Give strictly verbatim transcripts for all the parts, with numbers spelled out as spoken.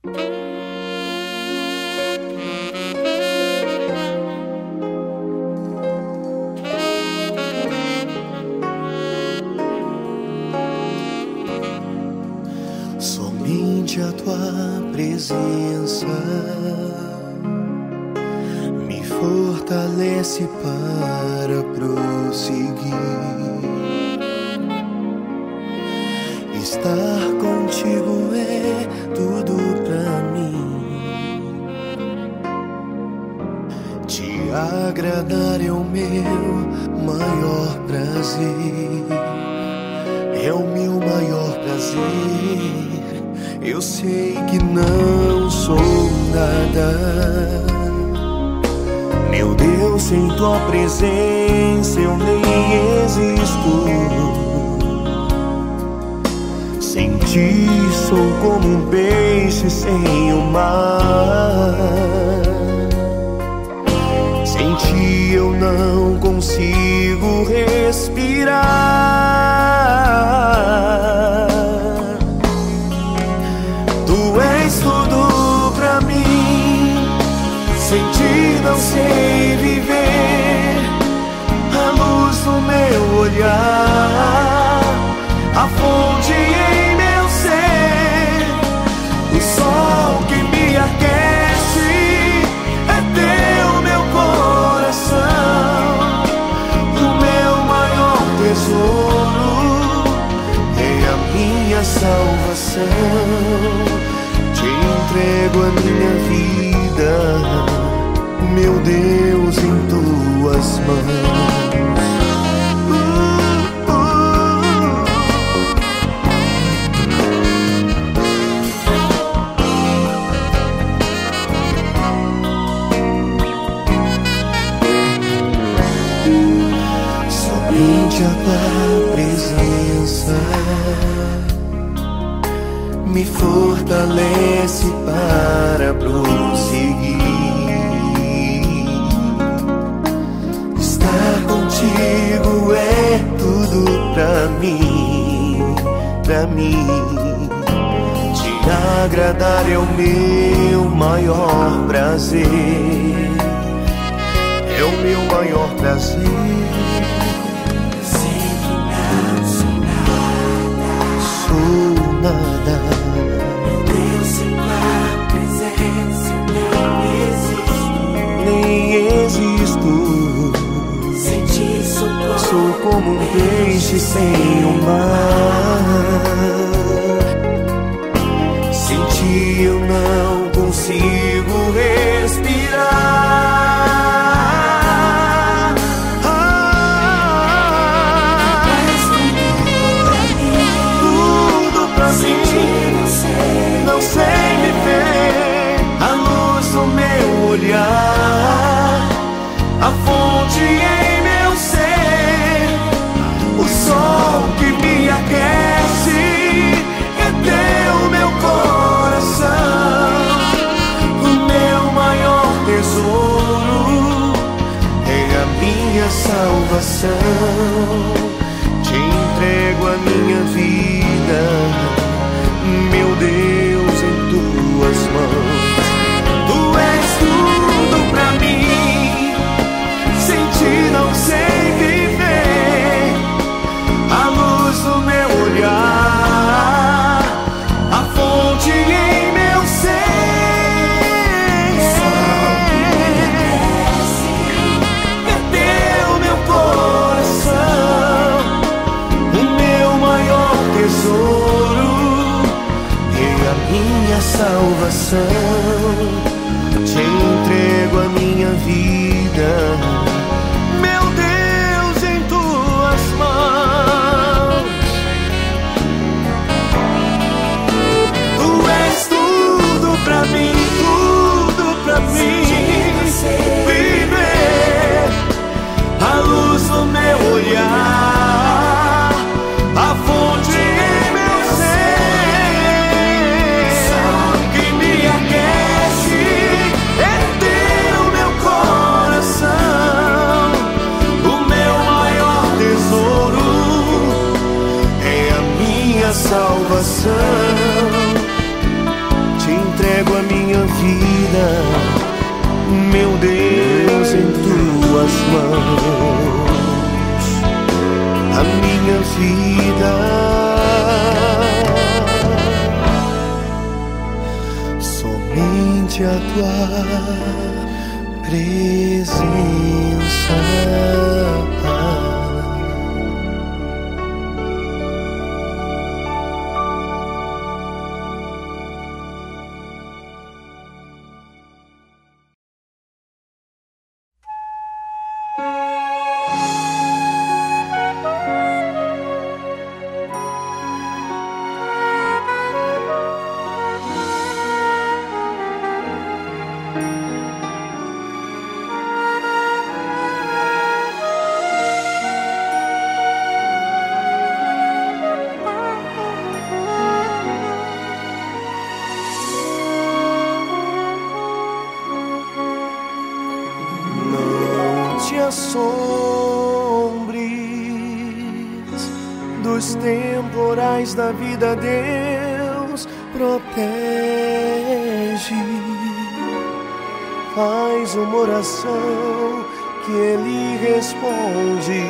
Somente a tua presença me fortalece para prosseguir. Estar contigo é tudo pra mim. Te agradar é o meu maior prazer. É o meu maior prazer. Eu sei que não sou nada, meu Deus, sem tua presença eu nem existo. Sem ti sou como um peixe sem o mar. Sem ti eu não consigo respirar. Tu és tudo pra mim, sem ti não sei viver. A luz do meu olhar, a fonte em meu ser, o sol que me aquece é teu meu coração. O meu maior tesouro é a minha salvação. Te entrego a minha vida, meu Deus, em tuas mãos. uh, uh. Somente a tua presença me fortalece para prosseguir. Estar contigo é tudo pra mim, pra mim. Te agradar é o meu maior prazer. É o meu maior prazer. Sei que não sou nada, Sou nada, sem tua presença eu nem existo. nem existo. Sem ti sou como, Sou como um peixe sem o mar. Sem ti eu não consigo respirar. Ah, tudo pra mim, não sei viver. A luz do meu olhar, a fonte em meu ser, o sol que me aquece é teu meu coração. O meu maior tesouro é a minha salvação. Te entrego a minha vida, meu Deus, em tuas mãos. Tu és tudo pra mim, sem ti não sei viver. A luz do meu olhar, a fonte em meu ser, é teu meu coração. O meu maior tesouro é a minha salvação. Te entrego a minha vida, meu Deus, em tuas mãos. Tu és tudo pra mim, tudo pra mim. Viver a luz do meu olhar, a fonte em meu ser, que me aquece é teu meu coração. vida, meu Deus, em tuas mãos, a minha vida. Somente a tua presença. Assombres dos temporais da vida, Deus protege. Faz uma oração que Ele responde,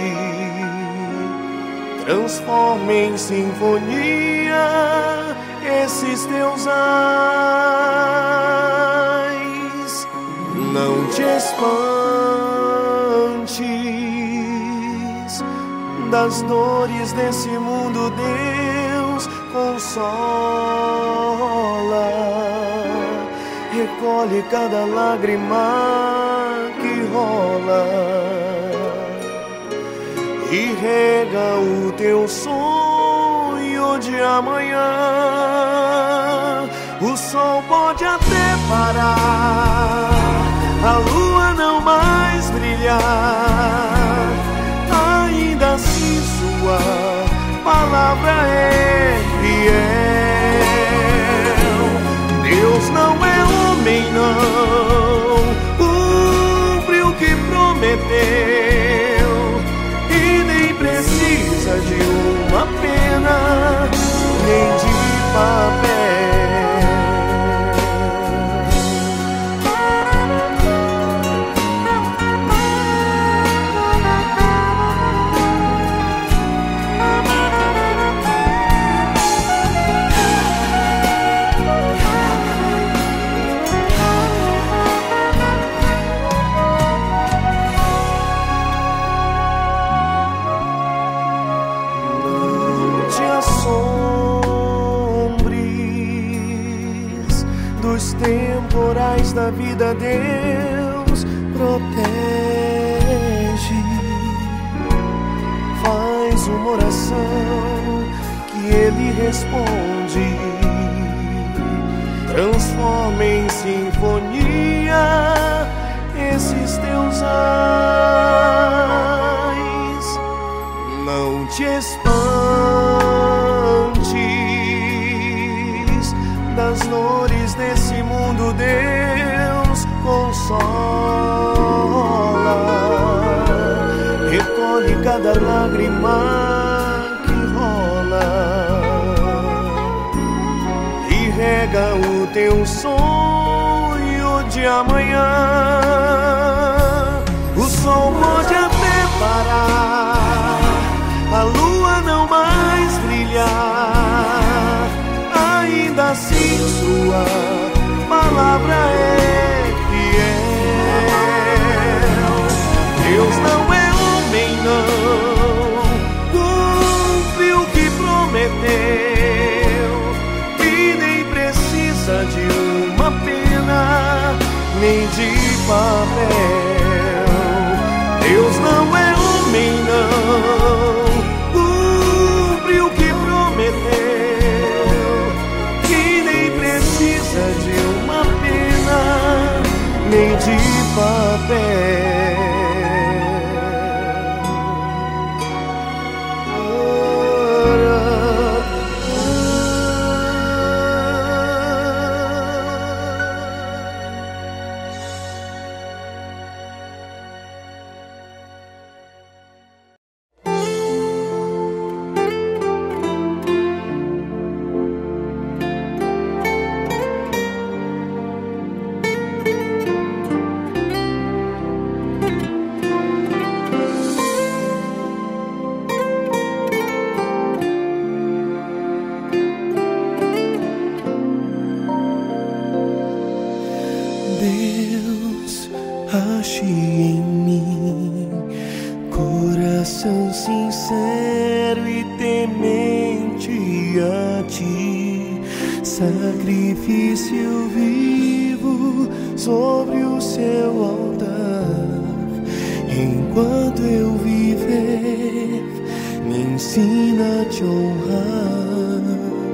transforma em sinfonia esses teus ais. Não te espantes das dores desse mundo, Deus consola. Recolhe cada lágrima que rola e rega o teu sonho de amanhã. O sol pode até parar, a lua não mais brilhar, ainda assim sua palavra é fiel. Deus não é homem, não, cumpre o que prometeu e nem precisa de uma pena nem de papel. Temporais da vida, Deus protege. Faz uma oração que Ele responde, transforma em sinfonia esses teus ais. Não te espantes das dores desse mundo, Deus consola. Recolhe cada lágrima que rola e rega o teu sonho de amanhã. O sol pode até parar, a lua não mais brilhar, ainda assim sua palavra é fiel. Deus não é homem, não, cumpre o que prometeu e nem precisa de uma pena nem de papel. Deus não é homem, não, cumpre o que prometeu e nem precisa de uma pena nem de papel. Deus, ache em mim coração sincero e temente a Ti, sacrifício vivo sobre o Seu altar. Enquanto eu viver, me ensina a Te honrar.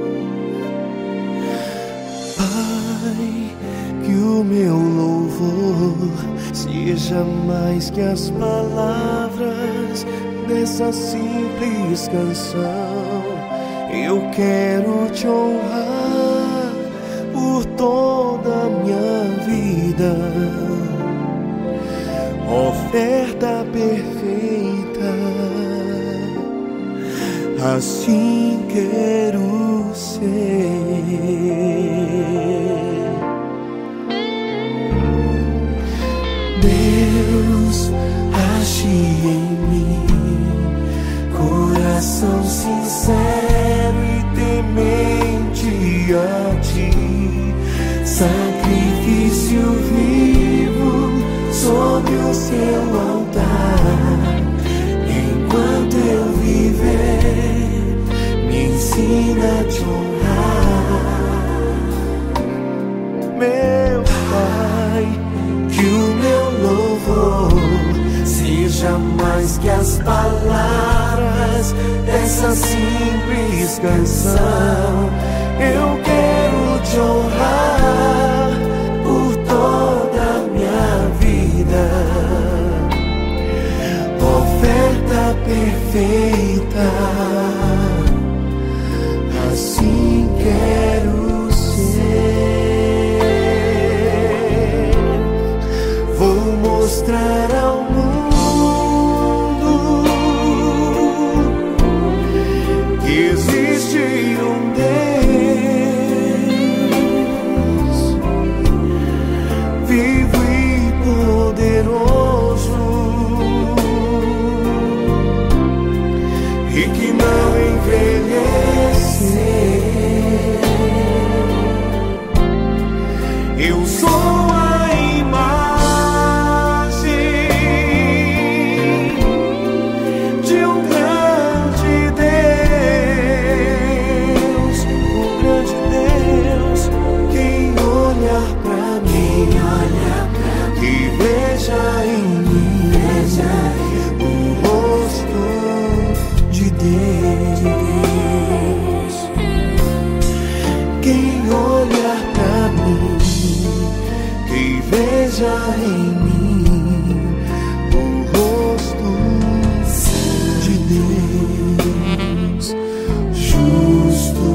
Pai, que o meu louvor seja mais que as palavras dessa simples canção. Eu quero Te honrar por toda a minha vida, oferta perfeita, assim quero ser. Deus, ache em mim coração sincero e temente a Ti, sacrifício vivo sobre o Seu altar. Enquanto eu viver, me ensina a Te honrar. Meu Pai, que o meu louvor seja mais que as palavras dessa simples canção. Eu quero Te honrar por toda a minha vida, oferta perfeita, assim quero ser. Vou mostrar ao mundo que existe um Deus vivo e poderoso, e que não envelhece. Eu sou a imagem de um grande Deus, um grande Deus. Quem olhar pra mim, que veja em mim o rosto de Deus. Quem olhar pra mim, que veja em mim o rosto de Deus. Justo,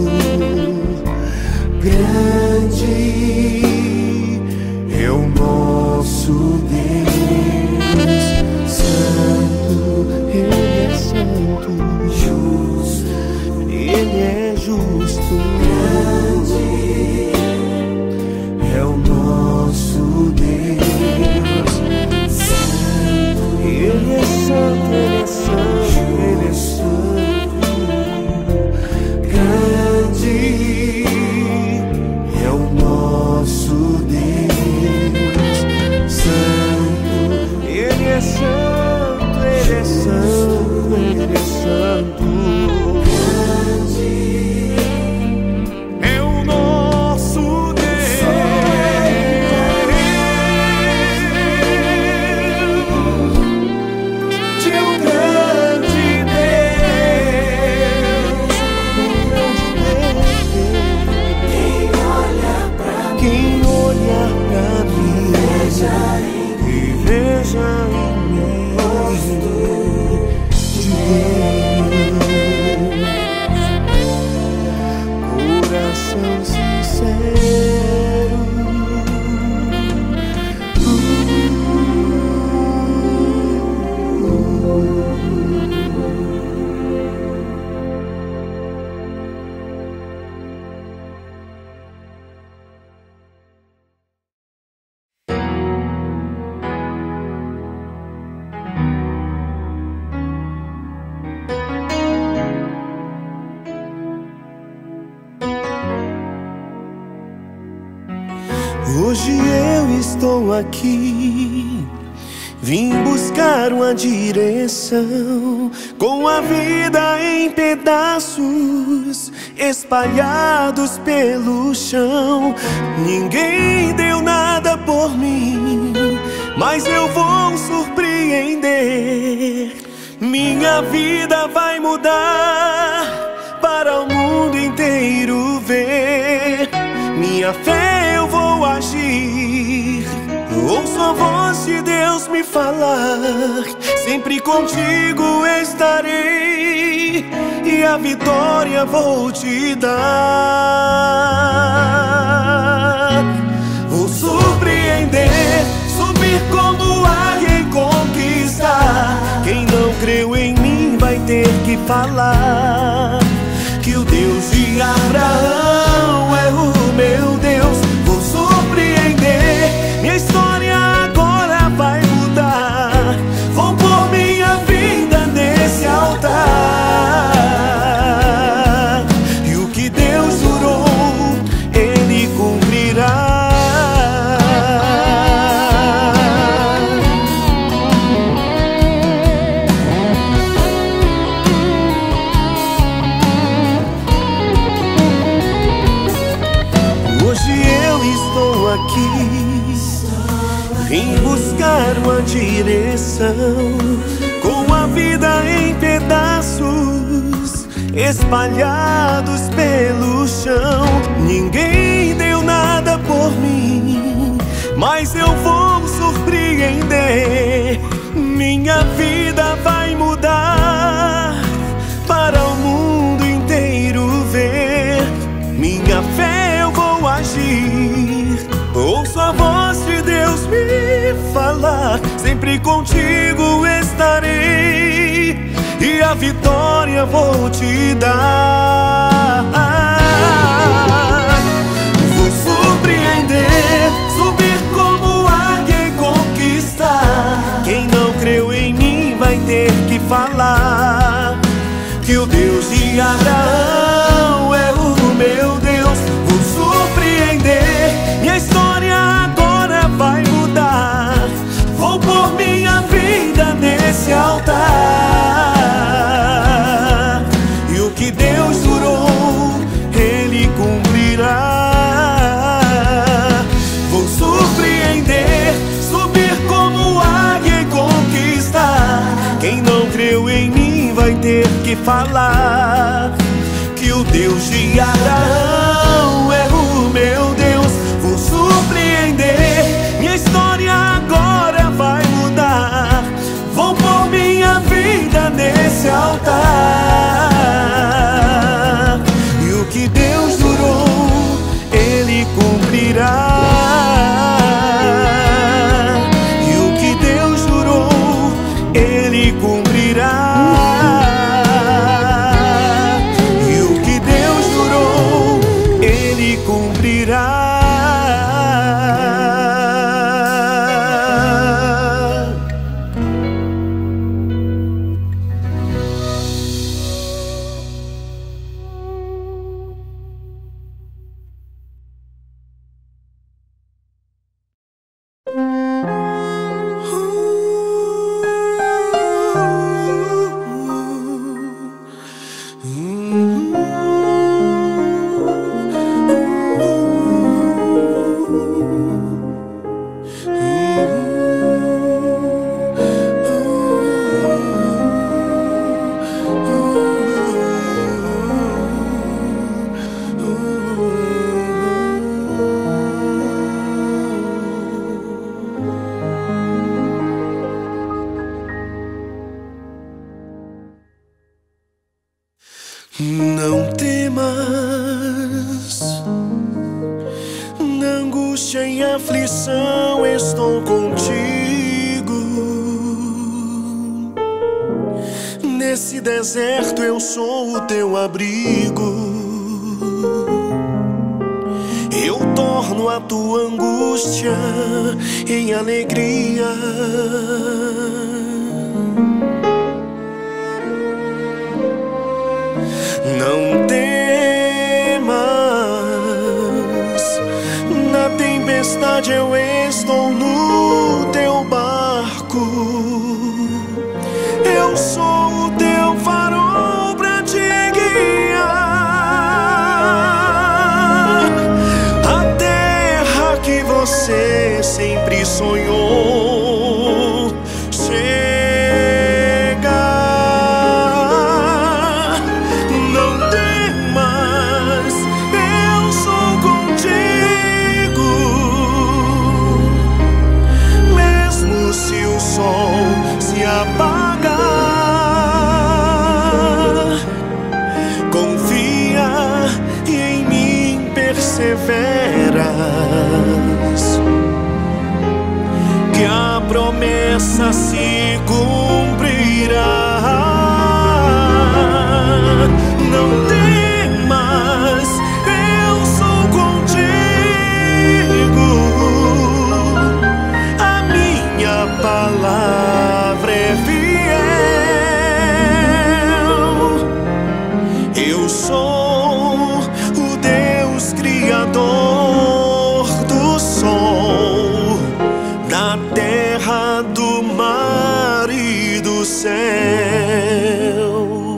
grande é o nosso Deus. Santo, Ele é santo. Justo, Ele é justo. Grande é o nosso Deus. Santo, Ele é santo, Ele é santo, Ele é santo. Grande é o nosso Deus. Santo, Hoje eu estou aqui, vim buscar uma direção, com a vida em pedaços espalhados pelo chão. Ninguém deu nada por mim, mas eu vou surpreender. Minha vida vai mudar para o mundo inteiro ver. Minha fé eu vou agir, ouço a voz de Deus me falar. Sempre contigo estarei e a vitória vou te dar. Vou surpreender, subir como águia e conquistar. Quem não creu em mim vai ter que falar que o Deus de Abraão é o meu Deus. Vou surpreender, minha história agora vai mudar. Vou pôr minha vida nesse altar, e o que Deus jurou, Ele cumprirá. Vim buscar uma direção, com a vida em pedaços espalhados pelo chão. Ninguém deu nada por mim, mas eu vou surpreender. Minha vida vai mudar para o mundo inteiro ver. Minha fé eu vou agir, ouço a voz de Deus me falar. Sempre contigo estarei e a vitória vou te dar. Vou surpreender, subir como águia e conquistar. Quem não creu em mim vai ter que falar que o Deus de Abraão é o meu Deus. Vou surpreender, minha história agora vai mudar. Vou pôr minha vida nesse altar, e o que Deus jurou, Ele cumprirá. Vou surpreender, subir como águia e conquistar. Quem não creu em mim vai ter que falar que o Deus de Abraão é o meu Deus. Vou surpreender, minha história agora vai mudar. Vou pôr minha vida nesse altar, e o que Deus jurou, Ele cumprirá. E o que Deus jurou, Ele cumprirá. Não temas, na angústia e aflição estou contigo. Nesse deserto eu sou o teu abrigo. Eu torno a tua angústia em alegria. Não temas, na tempestade tempestade eu estou no teu barco. Eu sou o teu farol pra te guiar. A terra que você sempre sonhou chegar. Não temas, eu sou contigo. Mesmo se o sol se apagar, confia e em mim perseveras, que a promessa se cumprirá. Não temas, eu sou contigo. A minha palavra é fiel. Eu sou o Deus Criador do sol, da terra, do mar e do céu.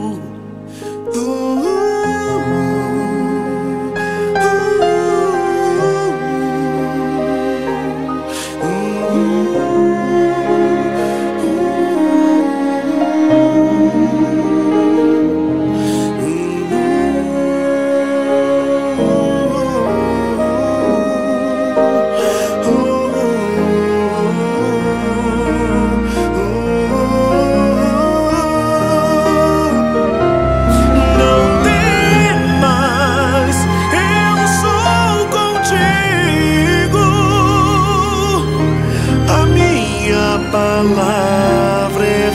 Palavra é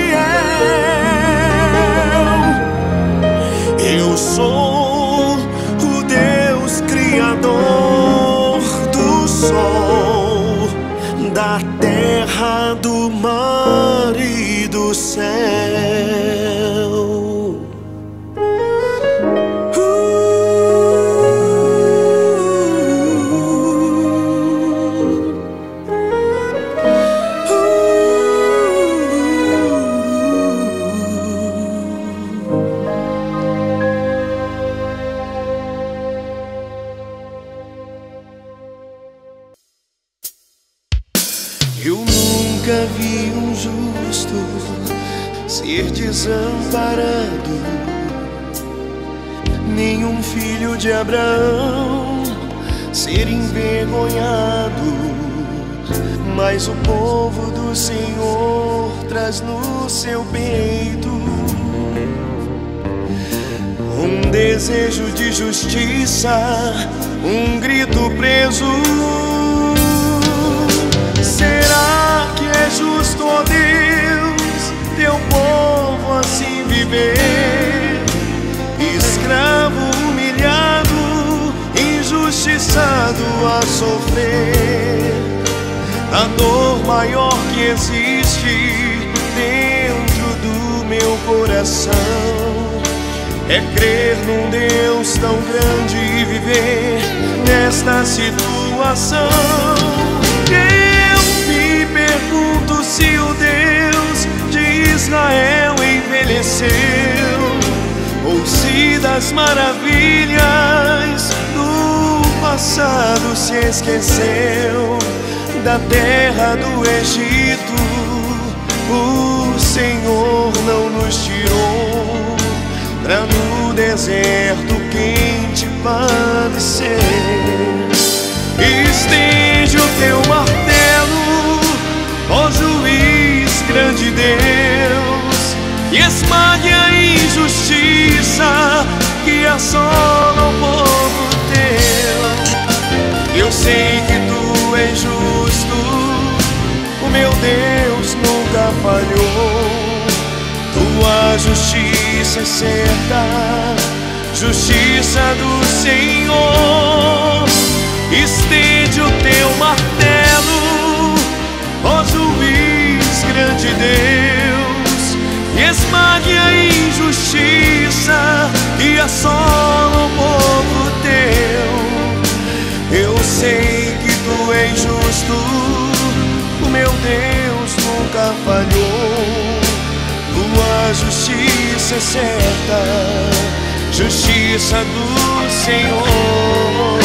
fiel. Eu sou o Deus Criador do sol, da terra, do mar e do céu. Eu nunca vi um justo ser desamparado, nenhum filho de Abraão ser envergonhado. Mas o povo do Senhor traz no seu peito um desejo de justiça, um grito preso. Será que é justo, ó Deus, teu povo assim viver? Escravo, humilhado, injustiçado a sofrer. A dor maior que existe dentro do meu coração é crer num Deus tão grande e viver nesta situação. Pergunto se o Deus de Israel envelheceu, ou se das maravilhas do passado se esqueceu. Da terra do Egito o Senhor não nos tirou, pra no deserto quente padecer. Estende o teu martelo, ó juiz, grande Deus, e esmague a injustiça que assola o povo teu. Eu sei que tu és justo, o meu Deus nunca falhou. Tua justiça é certa, justiça do Senhor. Estende o teu martelo, ó juiz, grande Deus, e esmague a injustiça que assola o povo teu. Eu sei que tu és justo, o meu Deus nunca falhou. Tua justiça é certa, justiça do Senhor.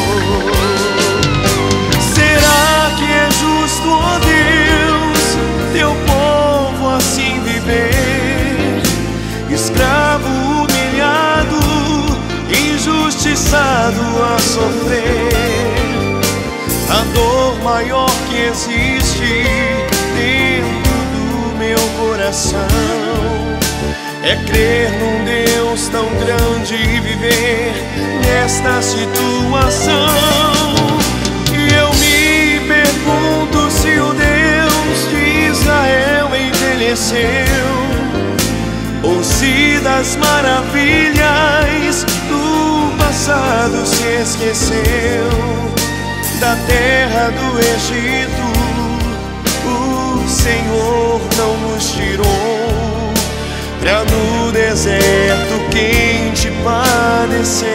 Será que é justo, ó Deus, teu povo assim viver? Escravo humilhado, injustiçado a sofrer. A dor maior que existe dentro do meu coração é crer num Deus tão grande e viver nesta situação. E eu me pergunto se o Deus de Israel envelheceu, ou se das maravilhas do passado se esqueceu. Da terra do Egito o Senhor não nos tirou, pra no deserto quente padecer.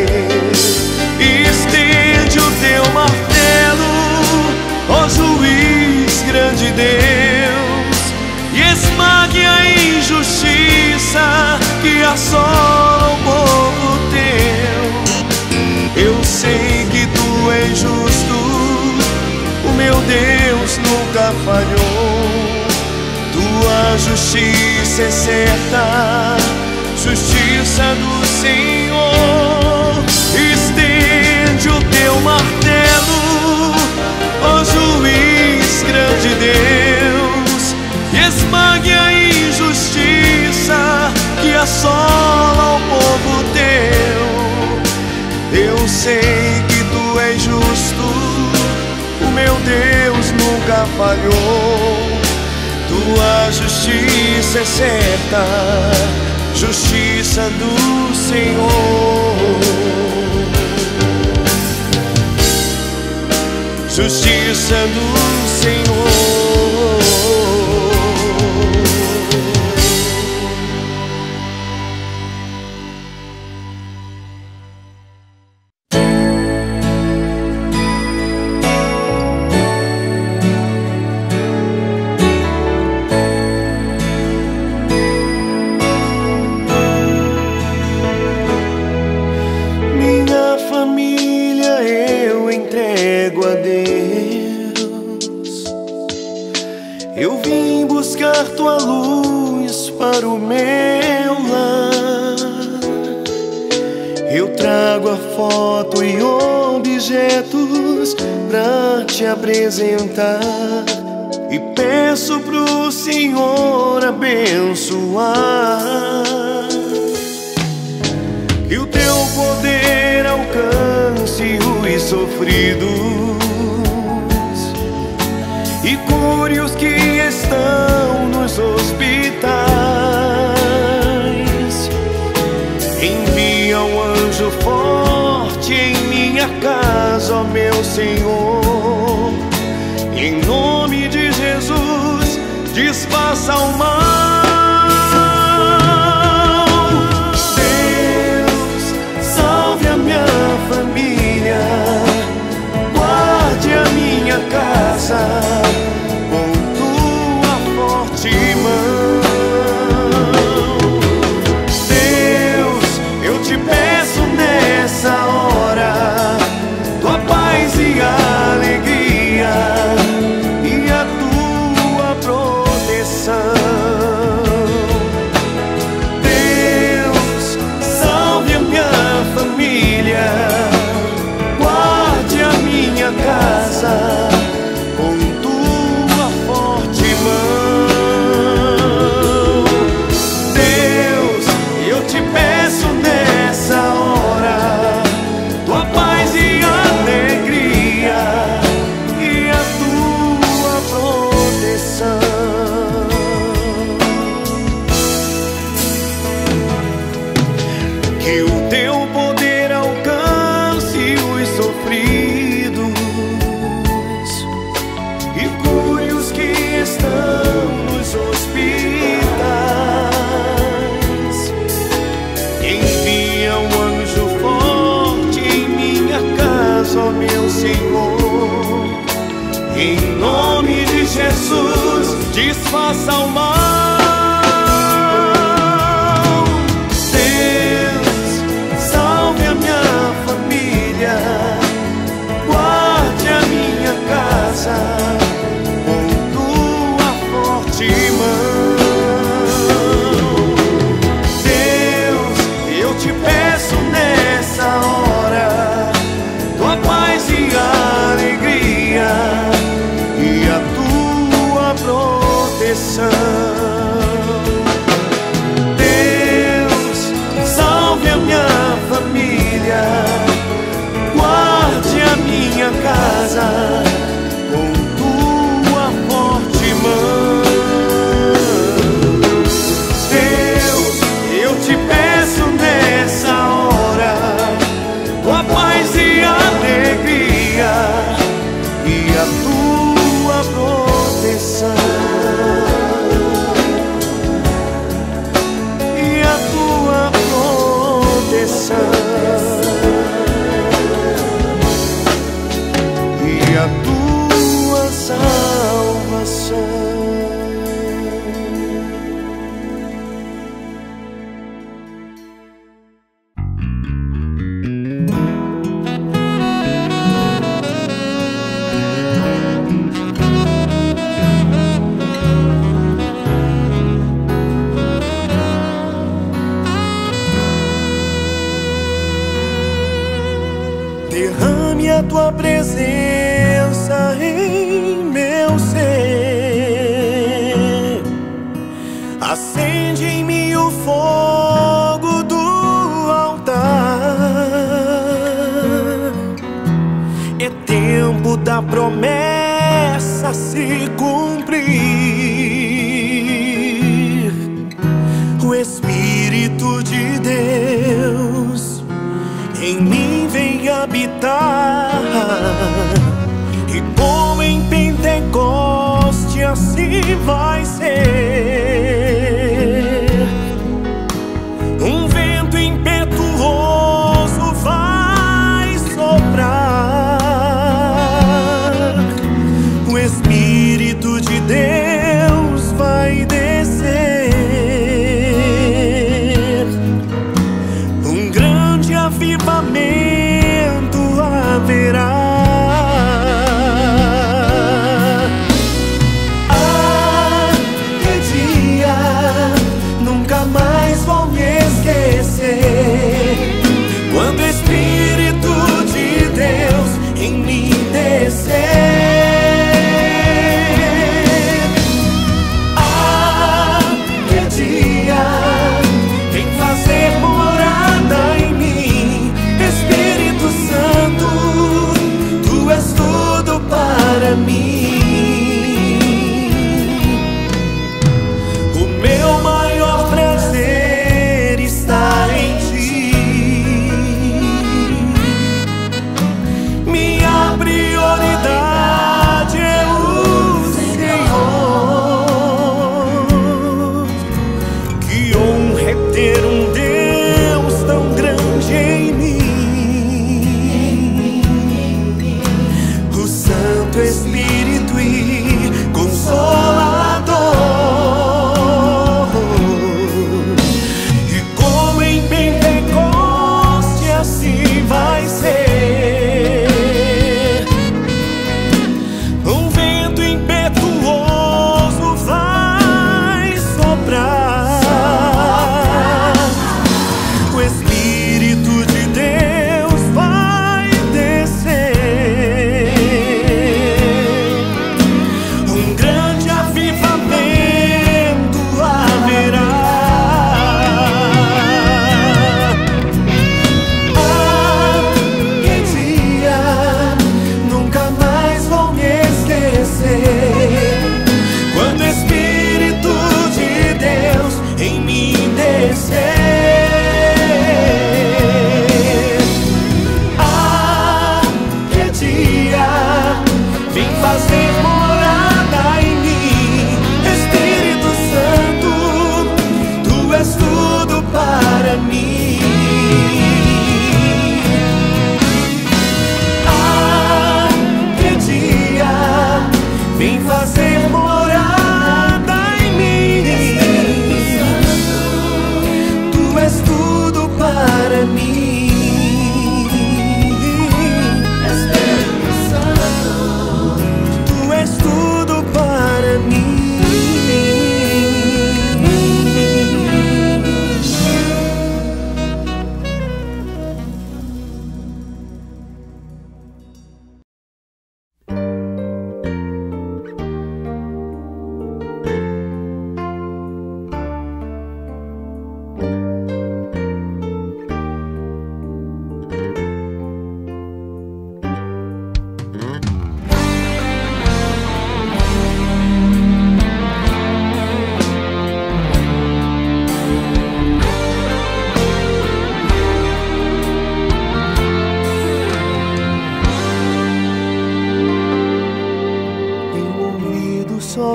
Estende o teu martelo, ó juiz grande Deus, e esmague a injustiça que assola o povo teu. Eu sei que tu és justo, o meu Deus nunca falhou. Tua justiça é certa, justiça do Senhor. Estende o teu martelo, ó juiz grande Deus, e esmague a injustiça que assola o povo teu. Eu sei que tu és justo, o meu Deus nunca falhou. Tua justiça é certa, justiça do Senhor. Justiça do Senhor. Tua luz para o meu lar. Eu trago a foto e objetos pra te apresentar, e peço pro Senhor abençoar. Que o teu poder alcance os sofridos e cure os que estão nos hospitais. Envia um anjo forte em minha casa, ó meu Senhor. Em nome de Jesus, desfaça o mal. Deus, salve a minha família, guarde a minha casa com tua forte mão. Deus, eu te peço nessa hora tua paz e alegria e a tua proteção. Senhor. Em nome de Jesus, desfaça o mal. Deus, salve a minha família, guarde a minha casa com tua forte mão. Deus, eu te peço nessa hora tua paz e alegria e a tua proteção. Deus, salve a minha família, guarde a minha casa com tua forte mão. Deus, eu te peço nessa hora tua paz e alegria e a tua proteção. E a tua proteção. E a tua salvação. Derrame a tua presença em meu ser, acende em mim o fogo do altar. É tempo da promessa se cumprir. O Espírito de Deus em mim vem habitar, e como em Pentecoste assim vai ser. Um vento impetuoso vai soprar, o Espírito de Deus vai descer, um grande avivamento haverá. Aquele dia nunca mais vou me esquecer, quando o Espírito de Deus em mim descer. Aquele dia vem fazer morada em mim, Espírito Santo, tu és tudo para mim. O meu maior prazer está em ti, minha prioridade é o Senhor. Que honra é ter um Deus tão grande em mim, o Santo Espírito e Consolador. E como em Pentecoste assim vai ser, um vento impetuoso vai soprar, o Espírito de Deus vai descer, um grande avivamento haverá. Aquele dia nunca mais vou me esquecer, quando o Espírito de Deus em mim descer. Aquele dia vem fazer morada em mim, Espírito Santo, tu és tudo para mim. Ah,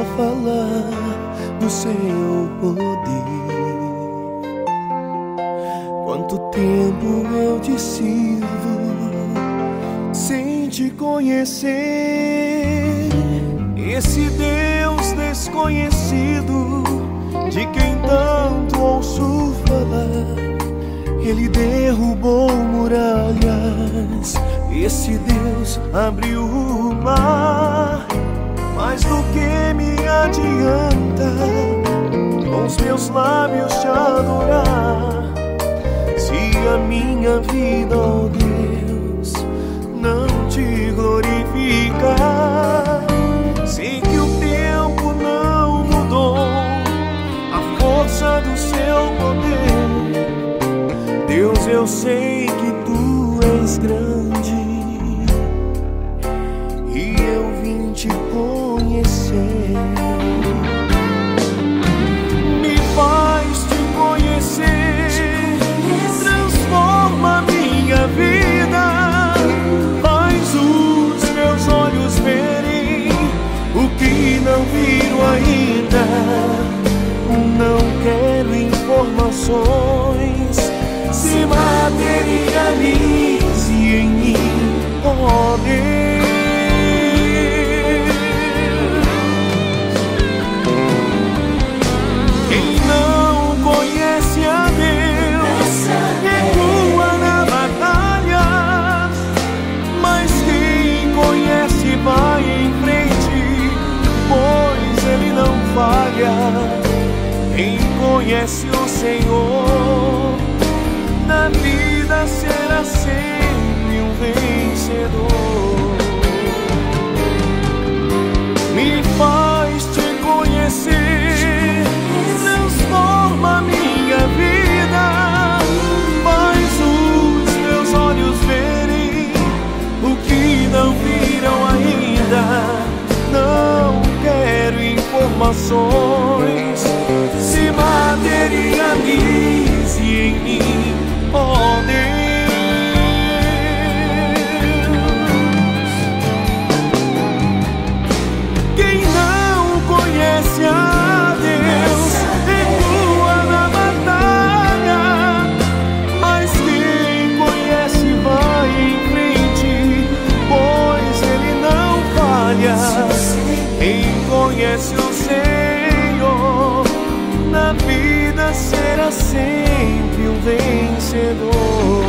só falar do seu poder. Quanto tempo eu te sirvo sem te conhecer, esse Deus desconhecido de quem tanto ouço falar. Ele derrubou muralhas, esse Deus abriu o mar. Mas do que me adianta com os meus lábios te adorar, se a minha vida, ó Deus, não te glorificar? Sei que o tempo não mudou a força do seu poder. Deus, eu sei que tu és grande e eu vim te conhecer. Me faz te conhecer, transforma minha vida, faz os meus olhos verem o que não viram ainda. Não quero informações, se materialize em mim, ó Deus. Quem não conhece a Deus recua na batalha, mas quem conhece vai em frente, pois Ele não falha. Quem conhece o Senhor na vida será sempre um vencedor. Me faz te conhecer, transforma minha vida, faz os meus olhos verem o que não viram ainda. Não quero informações, se materialize em mim, ó Deus. Quem não conhece a Deus recua na batalha, mas quem conhece vai em frente, pois Ele não falha. Quem conhece o Senhor na vida será sempre um vencedor.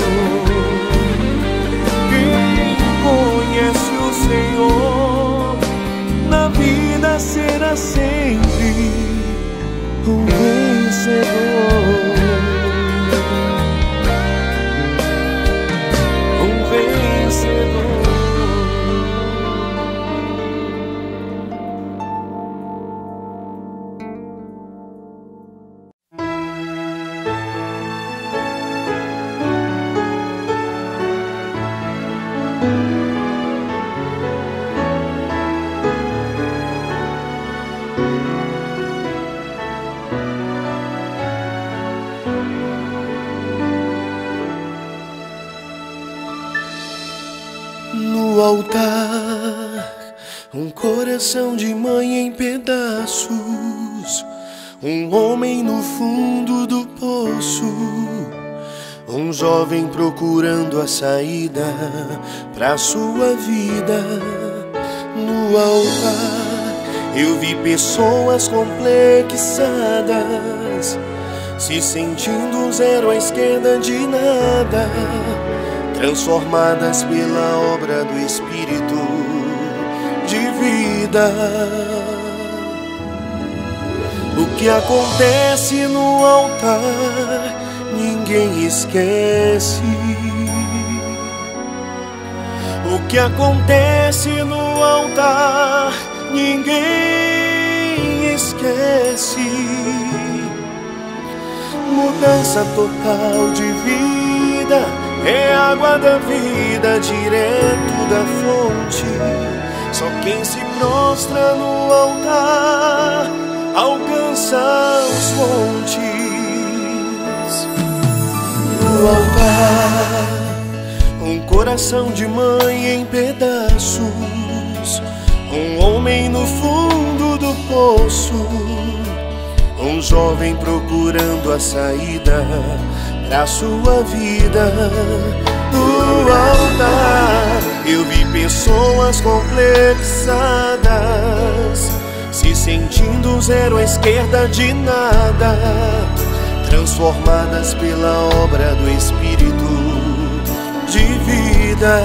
Quem conhece o Senhor na vida será sempre um vencedor. Um vencedor. No altar, um coração de mãe em pedaços, um homem no fundo do poço, um jovem procurando a saída pra sua vida. No altar, eu vi pessoas complexadas, se sentindo um zero à esquerda de nada, transformadas pela obra do Espírito de vida. O que acontece no altar, ninguém esquece. O que acontece no altar, ninguém esquece. Mudança total de vida, é água da vida direto da fonte. Só quem se prostra no altar alcança os montes. No altar, um coração de mãe em pedaços, um homem no fundo fundo do poço, um jovem procurando a saída pra sua vida. No altar eu vi pessoas complexadas, se sentindo zero à esquerda de nada, transformadas pela obra do Espírito de vida.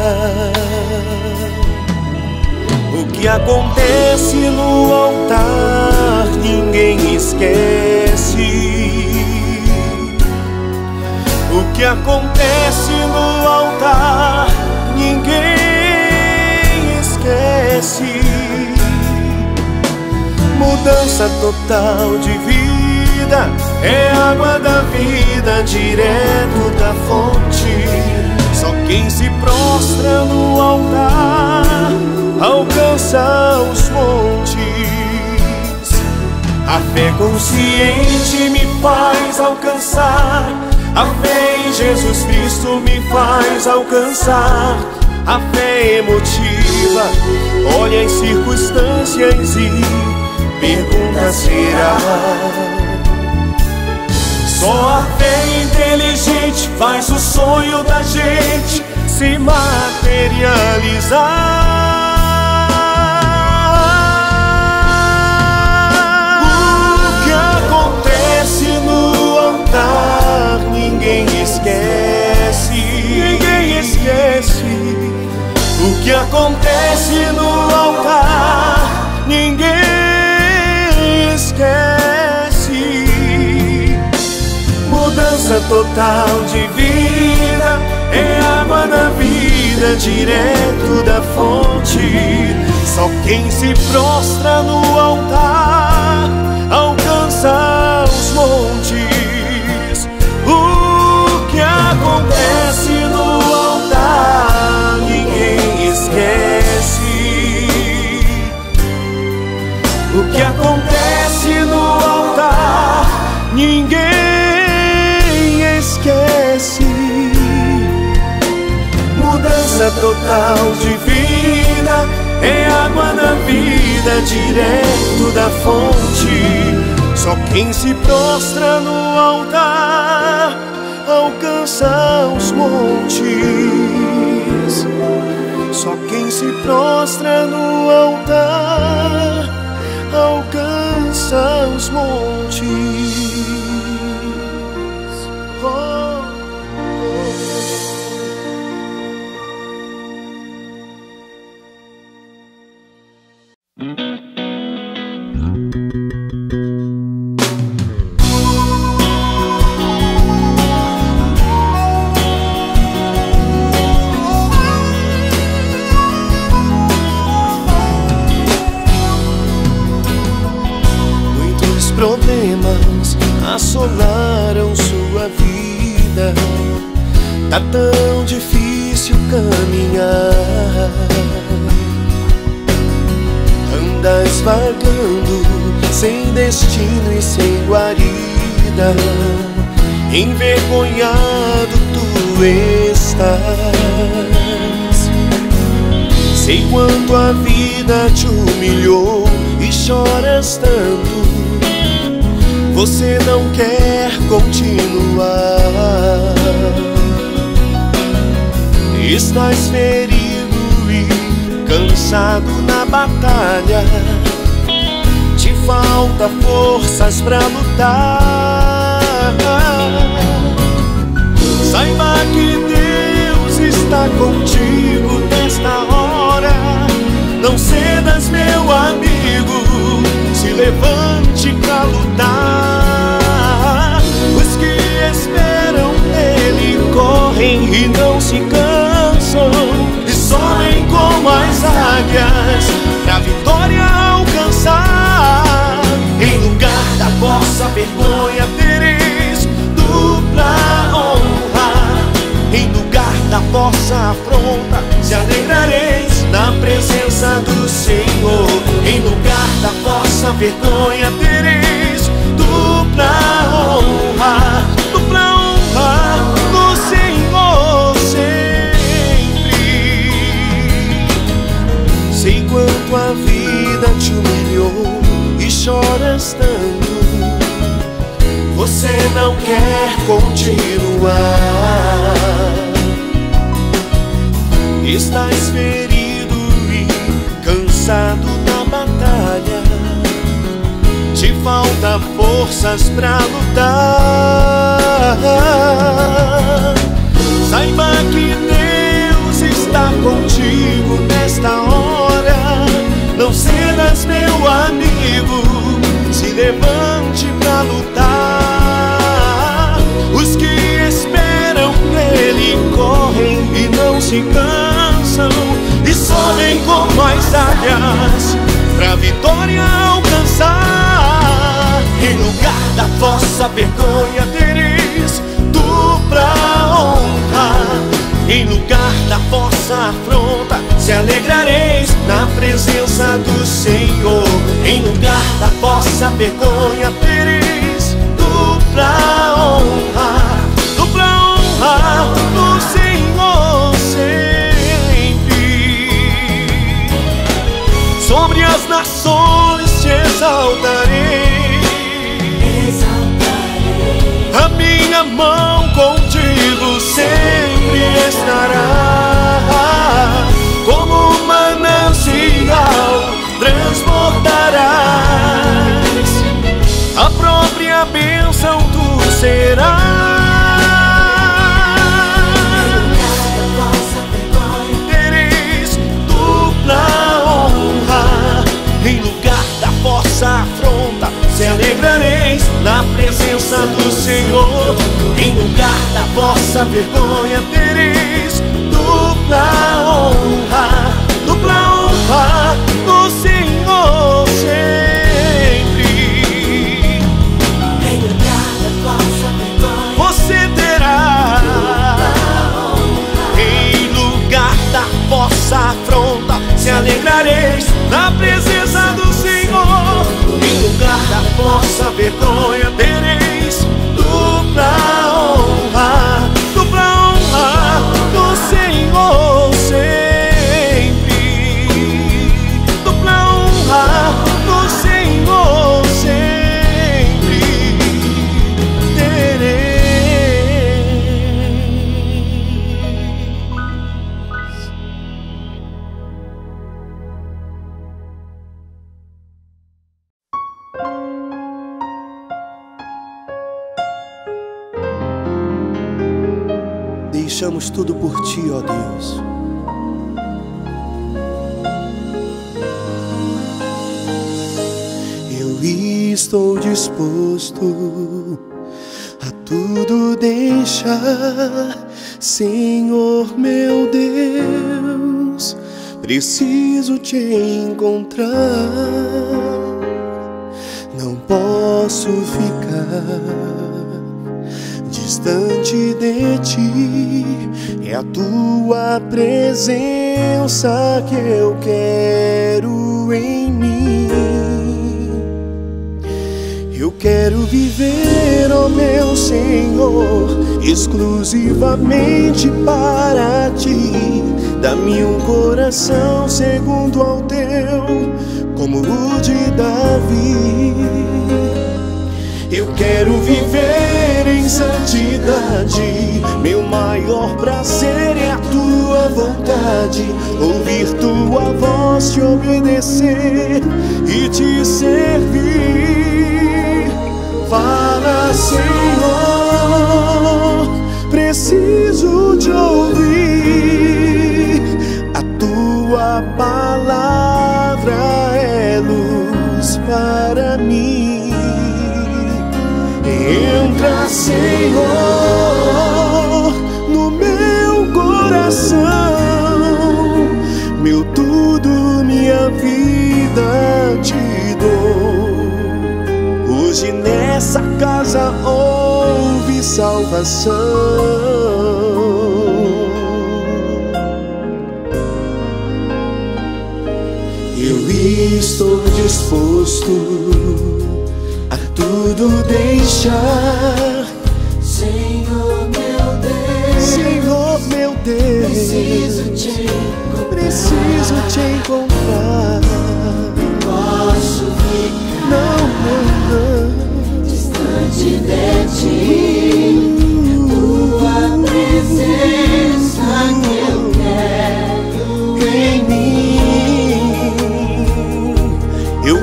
O que acontece no altar ninguém esquece. O que acontece no altar ninguém esquece. Mudança total de vida, é água da vida direto da fonte. Só quem se prostra no altar alcança os montes. A fé consciente me faz alcançar, a fé em Jesus Cristo me faz alcançar. A fé emotiva olha as circunstâncias e pergunta: será? Só a fé inteligente faz o sonho da gente se materializar. No altar ninguém esquece. Ninguém esquece. O que acontece no altar ninguém esquece. Mudança total de vida, é água da vida direto da fonte. Só quem se prostra no altar alcança os montes. O que acontece no altar ninguém esquece. O que acontece no altar ninguém esquece. Mudança total de vida, é água da vida direto da fonte. Só quem se prostra no altar alcança os montes. Só quem se prostra no altar alcança os montes. Oh, problemas assolaram sua vida. Tá tão difícil caminhar. Andas vagando sem destino e sem guarida. Envergonhado tu estás. Sei quanto a vida te humilhou e choras tanto. Você não quer continuar. Estás ferido e cansado na batalha. Te falta forças pra lutar. Saiba que Deus está contigo nesta hora. Não cedas, meu amigo, se levante pra lutar. Os que esperam nele correm e não se cansam, e sobem como as águias pra vitória alcançar. Em lugar da vossa vergonha tereis dupla honra. Em lugar da vossa afronta se alegrareis na presença do Senhor. Em lugar da vossa vergonha tereis dupla honra. Dupla honra do Senhor sempre. Sei quanto a vida te humilhou choras tanto, você não quer continuar. Estás ferido e cansado da batalha, te falta forças pra lutar. Saiba que Deus está contigo nesta hora. Não cedas, meu amigo, se levante pra lutar. Os que esperam nele correm e não se cansam, e sobem como as águias pra vitória alcançar. Em lugar da vossa vergonha tereis dupla honra. Em lugar da vossa afronta se alegrareis na presença do Senhor. Em lugar da vossa vergonha tereis dupla honra, dupla honra do Senhor sempre. Sobre as nações te exaltarei, exaltarei. A minha mão contigo sempre estará, como um manancial transbordarás, a própria bênção tu serás. Tereis dupla honra, em lugar da vossa afronta se alegrareis na presença do Senhor. Em lugar da vossa vergonha tereis dupla honra, dupla honra do Senhor sempre. Em lugar da vossa vergonha Você terá, em lugar da vossa afronta se alegrareis na presença do Senhor. Em lugar da vossa vergonha tereis dupla honra, dupla honra do Senhor sempre. Dupla honra do Senhor sempre deixamos tudo por ti, ó Deus. Eu estou disposto a tudo deixar, Senhor meu Deus. Preciso te encontrar, não posso ficar distante de ti. É a tua presença que eu quero em mim. Eu quero viver, ó meu Senhor, exclusivamente para ti. Dá-me um coração segundo ao teu, como o de Davi. Eu quero viver em santidade, meu maior prazer é a tua vontade. Ouvir tua voz, te obedecer e te servir. Fala, Senhor, preciso te ouvir. A tua palavra é luz para mim. Entra, Senhor, no meu coração, meu tudo, minha vida te dou. Hoje nessa casa houve salvação. Eu estou disposto a tudo deixar, Senhor meu Deus, Senhor meu Deus. preciso te encontrar, Preciso te encontrar. posso ficar Não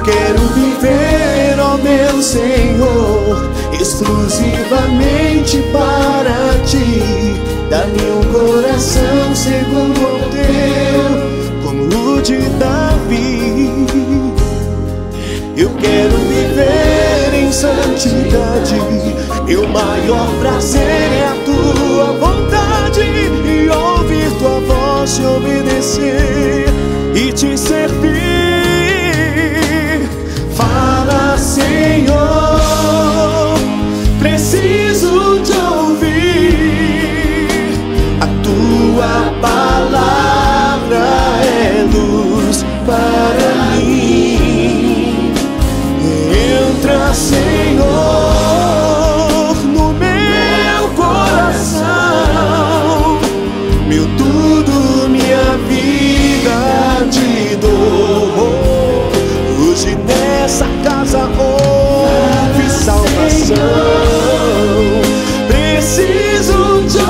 quero viver, ó meu Senhor, exclusivamente para Ti. Dá-me um coração segundo o Teu, como o de Davi. Eu quero viver em santidade, meu maior prazer é a Tua vontade, e ouvir Tua voz, te obedecer e Te servir. Fala, Senhor, preciso Te ouvir. A Tua palavra é luz para mim. Entra, Senhor, no meu coração, meu tudo, minha vida Te dou. Hoje nessa casa houve salvação. Preciso Te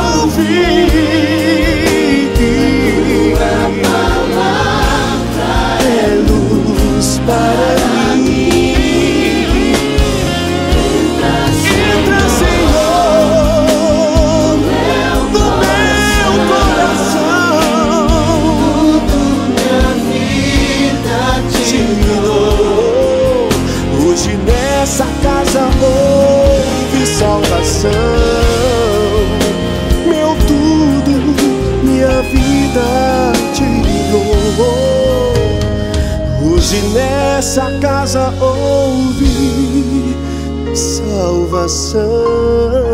ouvir. Tua palavra é luz para mim. Entra, Senhor, no meu coração, minha vida Te dou. Hoje nessa casa houve salvação. Meu tudo, minha vida Te dou. Hoje nessa casa houve salvação.